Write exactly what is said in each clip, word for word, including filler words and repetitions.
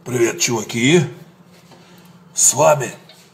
Привет, чуваки! С вами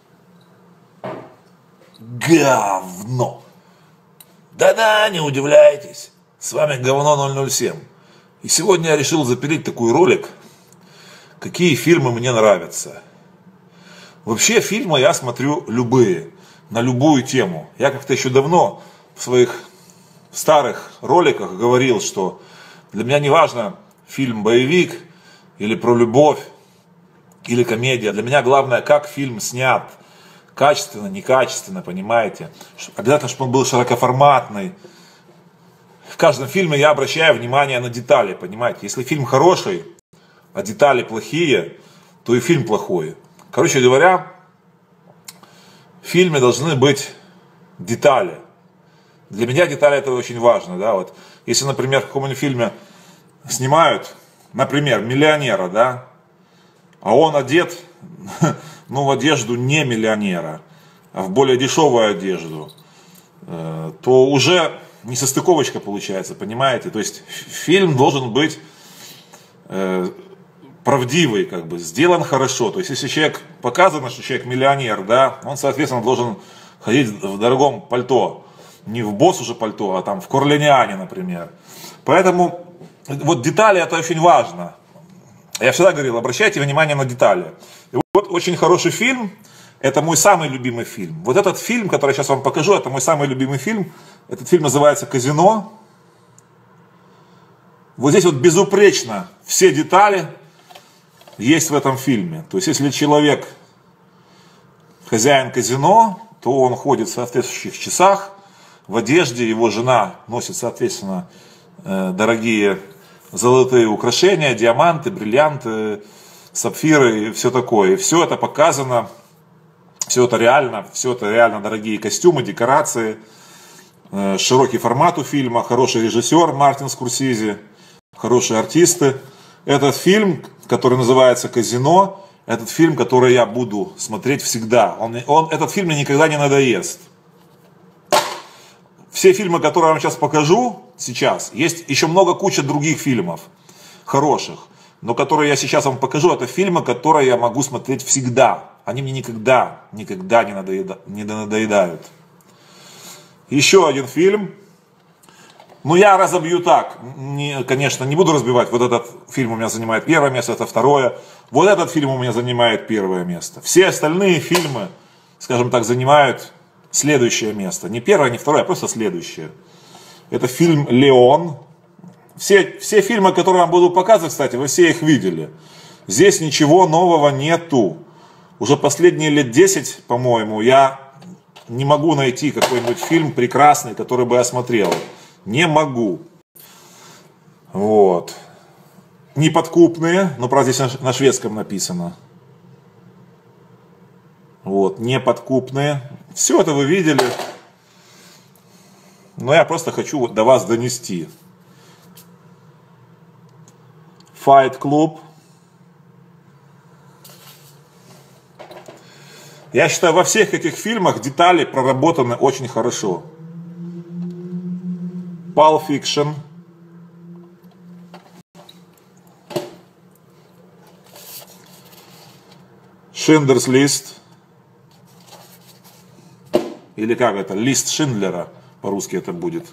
говно. Да-да, не удивляйтесь. С вами говно ноль ноль семь. И сегодня я решил запилить такой ролик, какие фильмы мне нравятся. Вообще фильмы я смотрю любые, на любую тему. Я как-то еще давно в своих старых роликах говорил, что для меня не важно фильм боевик или про любовь, или комедия. Для меня главное, как фильм снят. Качественно, некачественно, понимаете. Обязательно, чтобы он был широкоформатный. В каждом фильме я обращаю внимание на детали, понимаете. Если фильм хороший, а детали плохие, то и фильм плохой. Короче говоря, в фильме должны быть детали. Для меня детали это очень важно. Да? Вот, если, например, в каком-нибудь фильме снимают, например, миллионера, да, а он одет, ну, в одежду не миллионера, а в более дешевую одежду, то уже несостыковочка получается, понимаете? То есть фильм должен быть э, правдивый, как бы, сделан хорошо. То есть если человек, показано, что человек миллионер, да, он, соответственно, должен ходить в дорогом пальто. Не в босс уже пальто, а там в Корлеоне, например. Поэтому вот детали это очень важно. Я всегда говорил, обращайте внимание на детали. И вот очень хороший фильм, это мой самый любимый фильм. Вот этот фильм, который я сейчас вам покажу, это мой самый любимый фильм. Этот фильм называется «Казино». Вот здесь вот безупречно все детали есть в этом фильме. То есть если человек хозяин казино, то он ходит в соответствующих часах, в одежде, его жена носит, соответственно, дорогие золотые украшения, диаманты, бриллианты, сапфиры и все такое. И все это показано, все это реально, все это реально дорогие костюмы, декорации, широкий формат у фильма, хороший режиссер Мартин Скорсезе, хорошие артисты. Этот фильм, который называется «Казино», этот фильм, который я буду смотреть всегда. Он, он, этот фильм мне никогда не надоест. Все фильмы, которые я вам сейчас покажу, сейчас, есть еще много куча других фильмов, хороших, но которые я сейчас вам покажу, это фильмы, которые я могу смотреть всегда. Они мне никогда, никогда не, надоеда, не надоедают. Еще один фильм. Ну, я разобью так, не, конечно, не буду разбивать. Вот этот фильм у меня занимает первое место, это второе. Вот этот фильм у меня занимает первое место. Все остальные фильмы, скажем так, занимают следующее место. Не первое, не второе, а просто следующее. Это фильм «Леон». Все, все фильмы, которые я вам буду показывать, кстати, вы все их видели. Здесь ничего нового нету. Уже последние лет десять, по-моему, я не могу найти какой-нибудь фильм прекрасный, который бы я смотрел. Не могу. Вот. «Неподкупные», но, правда, здесь на, на шведском написано. Вот, «Неподкупные». Все это вы видели. Но я просто хочу до вас донести. Fight Club. Я считаю, во всех этих фильмах детали проработаны очень хорошо. Pulp Fiction. Schindler's List. Или как это? Лист Шиндлера. По-русски это будет.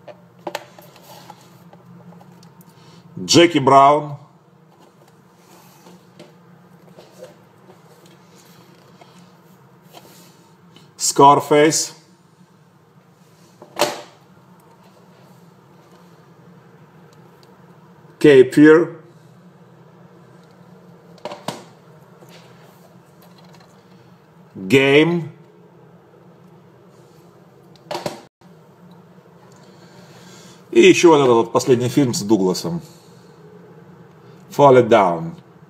Джеки Браун. Scarface. Cape Fear. Game. И еще вот этот вот последний фильм с Дугласом. Fall It Down.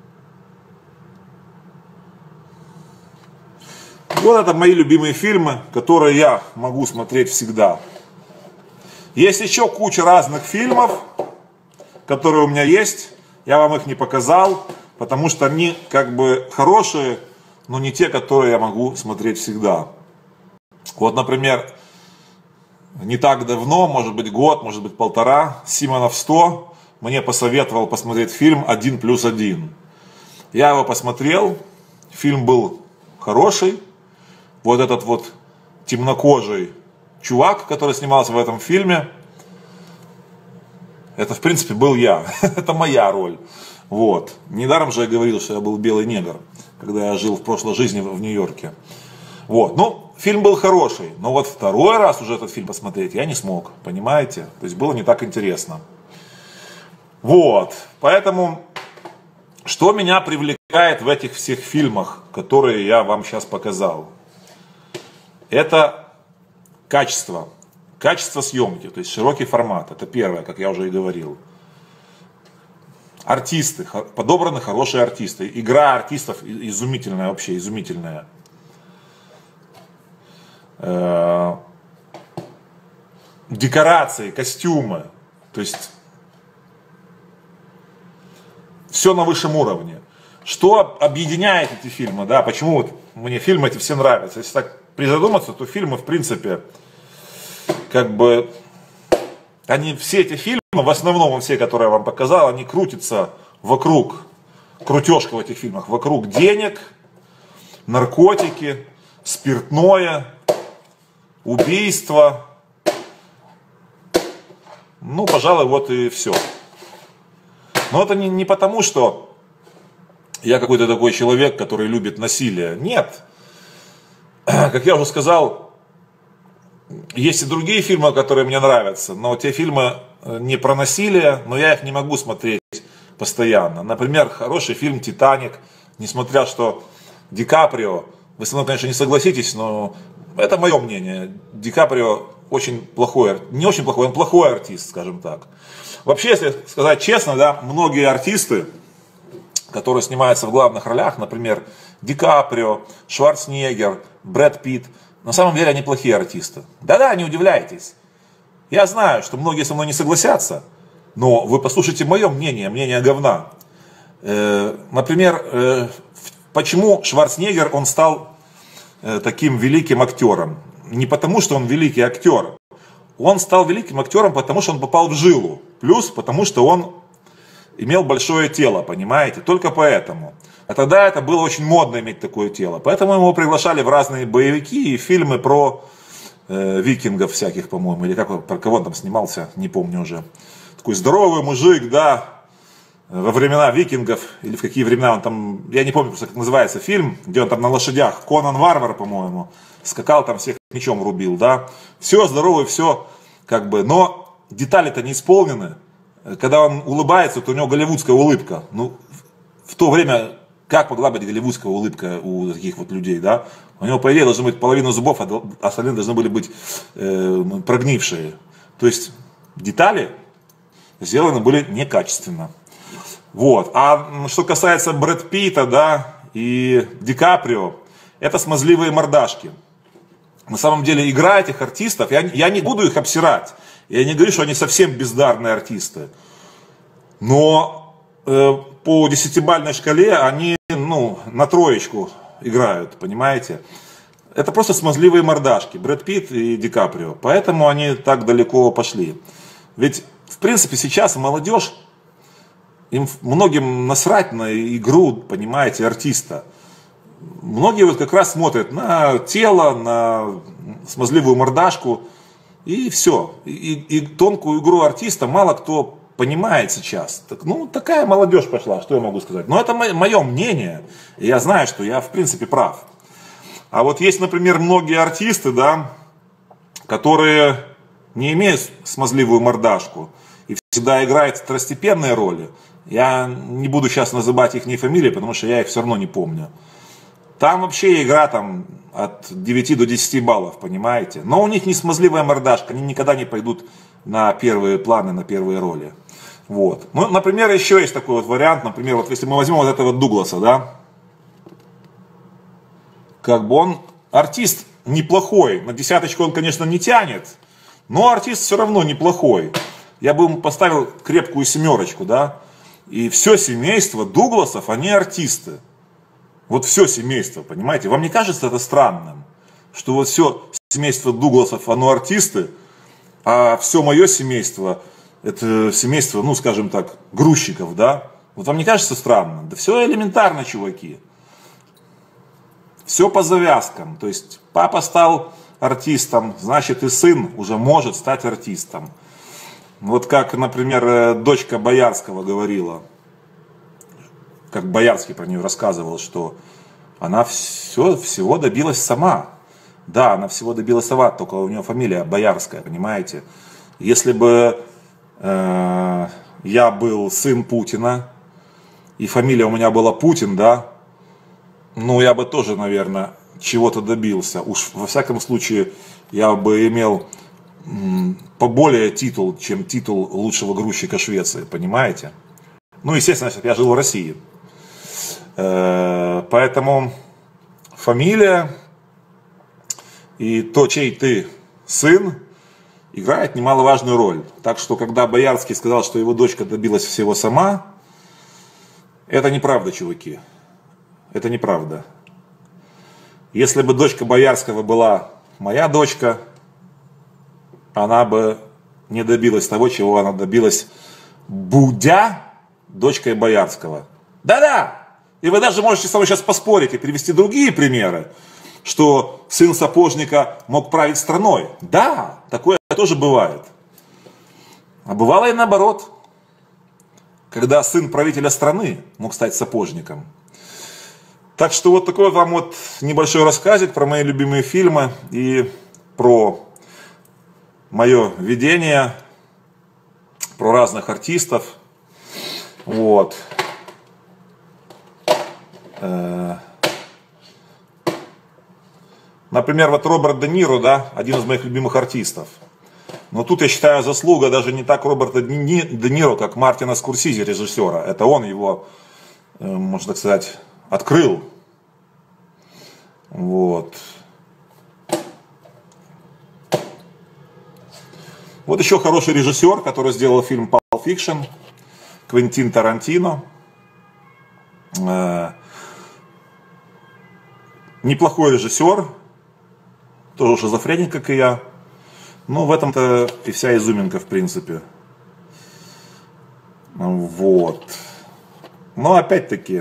Вот это мои любимые фильмы, которые я могу смотреть всегда. Есть еще куча разных фильмов, которые у меня есть. Я вам их не показал, потому что они как бы хорошие, но не те, которые я могу смотреть всегда. Вот, например, не так давно, может быть год, может быть полтора, Симонов сто мне посоветовал посмотреть фильм «Один плюс один». Я его посмотрел, фильм был хороший. Вот этот вот темнокожий чувак, который снимался в этом фильме, это, в принципе, был я. Это моя роль. Вот. Недаром же я говорил, что я был белый негр, когда я жил в прошлой жизни в Нью-Йорке. Вот. Ну, фильм был хороший, но вот второй раз уже этот фильм посмотреть я не смог, понимаете? То есть было не так интересно. Вот. Поэтому, что меня привлекает в этих всех фильмах, которые я вам сейчас показал? Это качество. Качество съемки, то есть широкий формат. Это первое, как я уже и говорил. Артисты, подобраны хорошие артисты. Игра артистов изумительная вообще, изумительная. Декорации, костюмы. То есть все на высшем уровне. Что объединяет эти фильмы, да, почему вот мне фильмы эти все нравятся. Если так призадуматься, то фильмы, в принципе, как бы, они, все эти фильмы, в основном все, которые я вам показал, они крутятся вокруг, крутежка в этих фильмах, вокруг денег, наркотики, спиртное, убийство. Ну, пожалуй, вот и все. Но это не, не потому, что я какой-то такой человек, который любит насилие. Нет. Как я уже сказал, есть и другие фильмы, которые мне нравятся, но те фильмы не про насилие, но я их не могу смотреть постоянно. Например, хороший фильм «Титаник», несмотря что Ди Каприо, вы со мной, конечно, не согласитесь, но это мое мнение. Ди Каприо очень плохой, не очень плохой, он плохой артист, скажем так. Вообще, если сказать честно, да, многие артисты, которые снимаются в главных ролях, например, Ди Каприо, Шварценеггер, Брэд Питт, на самом деле они плохие артисты. Да-да, не удивляйтесь. Я знаю, что многие со мной не согласятся, но вы послушайте мое мнение, мнение говна. Э, например, э, почему Шварценеггер, он стал э, таким великим актером? Не потому, что он великий актер. Он стал великим актером, потому что он попал в жилу. Плюс потому, что он имел большое тело, понимаете? Только поэтому. А тогда это было очень модно иметь такое тело. Поэтому его приглашали в разные боевики и фильмы про э, викингов всяких, по-моему. Или как, про кого он там снимался, не помню уже. Такой здоровый мужик, да, во времена викингов. Или в какие времена он там, я не помню, просто как называется фильм, где он там на лошадях, Конан Варвар, по-моему, скакал там, всех мечом рубил, да. Все здоровый, все как бы, но детали-то не исполнены. Когда он улыбается, то у него голливудская улыбка. Ну, в то время, как могла быть голливудская улыбка у таких вот людей, да? У него, по идее, должно быть половина зубов, а остальные должны были быть э, прогнившие. То есть, детали сделаны были некачественно. Вот. А что касается Брэд Питта, да, и Ди Каприо, это смазливые мордашки. На самом деле, игра этих артистов, я, я не буду их обсирать. Я не говорю, что они совсем бездарные артисты. Но э, по десятибалльной шкале они, ну, на троечку играют, понимаете? Это просто смазливые мордашки, Брэд Питт и Ди Каприо. Поэтому они так далеко пошли. Ведь, в принципе, сейчас молодежь, им многим насрать на игру, понимаете, артиста. Многие вот как раз смотрят на тело, на смазливую мордашку. И все. И, и тонкую игру артиста мало кто понимает сейчас. Так, ну, такая молодежь пошла, что я могу сказать. Но это мое мнение. И я знаю, что я в принципе прав. А вот есть, например, многие артисты, да, которые не имеют смазливую мордашку и всегда играют второстепенные роли. Я не буду сейчас называть их фамилии, потому что я их все равно не помню. Там вообще игра там от девяти до десяти баллов, понимаете? Но у них не смазливая мордашка, они никогда не пойдут на первые планы, на первые роли. Вот. Ну, например, еще есть такой вот вариант, например, вот если мы возьмем вот этого Дугласа, да, как бы он артист неплохой, на десяточку он, конечно, не тянет, но артист все равно неплохой. Я бы ему поставил крепкую семерочку, да, и все семейство Дугласов, они артисты. Вот все семейство, понимаете? Вам не кажется это странным, что вот все семейство Дугласов, оно артисты, а все мое семейство, это семейство, ну, скажем так, грузчиков, да? Вот вам не кажется странно? Да все элементарно, чуваки. Все по завязкам. То есть папа стал артистом, значит и сын уже может стать артистом. Вот как, например, дочка Боярского говорила, как Боярский про нее рассказывал, что она все, всего добилась сама. Да, она всего добилась сама, только у нее фамилия Боярская, понимаете? Если бы э, я был сын Путина, и фамилия у меня была Путин, да, ну я бы тоже, наверное, чего-то добился. Уж во всяком случае я бы имел м, поболее титул, чем титул лучшего грузчика Швеции, понимаете? Ну, естественно, я жил в России. Э, поэтому фамилия и то, чей ты сын, играет немаловажную роль. Так что, когда Боярский сказал, что его дочка добилась всего сама, это неправда, чуваки. Это неправда. Если бы дочка Боярского была моя дочка, она бы не добилась того, чего она добилась, будя дочкой Боярского. Да-да! И вы даже можете со мной сейчас поспорить и привести другие примеры, что сын сапожника мог править страной. Да, такое тоже бывает. А бывало и наоборот, когда сын правителя страны мог стать сапожником. Так что вот такой вам вот небольшой рассказик про мои любимые фильмы и про мое видение, про разных артистов. Вот. Например, вот Роберт Де Ниро, да, один из моих любимых артистов. Но тут я считаю заслуга даже не так Роберта Де Ниро, как Мартина Скорсезе, режиссера. Это он его, можно так сказать, открыл. Вот. Вот еще хороший режиссер, который сделал фильм Pulp Fiction, Квентин Тарантино. Неплохой режиссер, тоже шизофреник, как и я. Ну, в этом-то и вся изюминка, в принципе. Вот. Но опять-таки,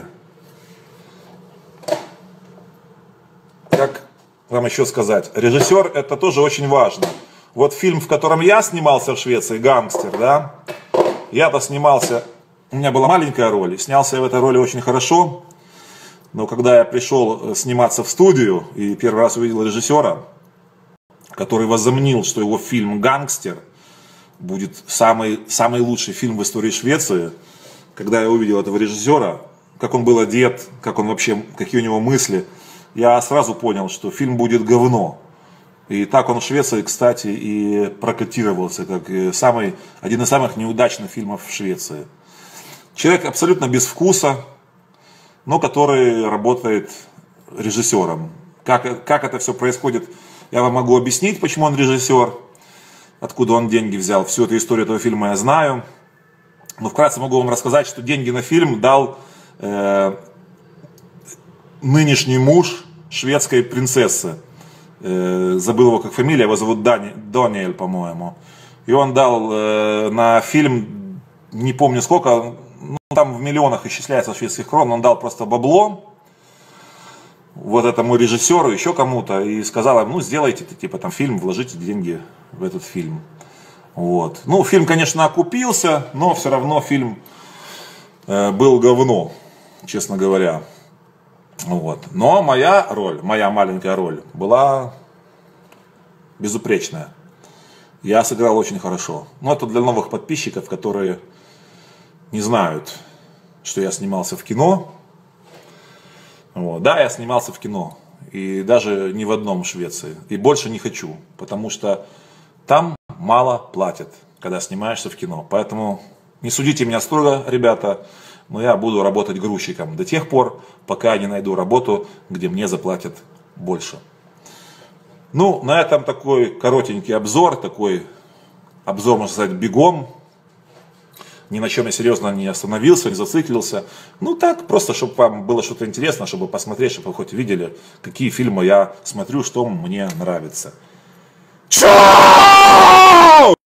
как вам еще сказать, режиссер — это тоже очень важно. Вот фильм, в котором я снимался в Швеции, «Гангстер», да, я-то снимался, у меня была маленькая роль, и снялся я в этой роли очень хорошо. Но когда я пришел сниматься в студию и первый раз увидел режиссера, который возомнил, что его фильм «Гангстер» будет самый, самый лучший фильм в истории Швеции, когда я увидел этого режиссера, как он был одет, как он вообще, какие у него мысли, я сразу понял, что фильм будет говно. И так он в Швеции, кстати, и прокатировался, как самый, один из самых неудачных фильмов в Швеции. Человек абсолютно без вкуса, но который работает режиссером. Как, как это все происходит, я вам могу объяснить, почему он режиссер, откуда он деньги взял. Всю эту историю этого фильма я знаю. Но вкратце могу вам рассказать, что деньги на фильм дал э, нынешний муж шведской принцессы. Э, забыл его как фамилия, его зовут Дани, Дониэль, по-моему. И он дал э, на фильм, не помню сколько, ну, там в миллионах исчисляется шведских крон, он дал просто бабло вот этому режиссеру, еще кому-то, и сказал им, ну, сделайте типа там фильм, вложите деньги в этот фильм. Вот. Ну, фильм, конечно, окупился, но все равно фильм э, был говно, честно говоря. Вот. Но моя роль, моя маленькая роль была безупречная. Я сыграл очень хорошо. Но это для новых подписчиков, которые не знают, что я снимался в кино. Вот. Да, я снимался в кино. И даже не в одном в Швеции. И больше не хочу. Потому что там мало платят, когда снимаешься в кино. Поэтому не судите меня строго, ребята. Но я буду работать грузчиком до тех пор, пока я не найду работу, где мне заплатят больше. Ну, на этом такой коротенький обзор. Такой обзор, можно сказать, бегом. Ни на чем я серьезно не остановился, не зациклился. Ну так, просто, чтобы вам было что-то интересно, чтобы посмотреть, чтобы вы хоть видели, какие фильмы я смотрю, что мне нравится. Чё?